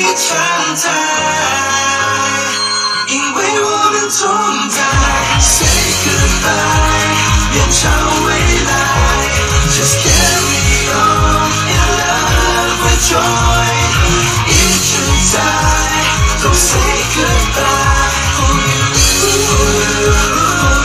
常态，因为我们同在。Say goodbye， 面朝未来 ，Just carry on in love with joy， 一直在 ，Don't say goodbye for you， for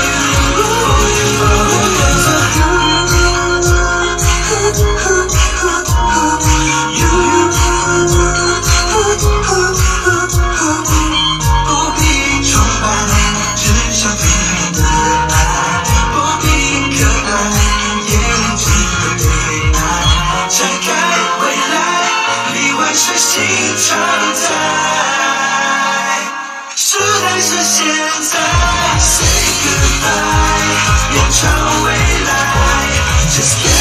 you。不必崇拜，只想最美的爱，不必可爱，也值得对待。拆开未来，里外是新常态，时代是现在。Say goodbye，面朝未来，Just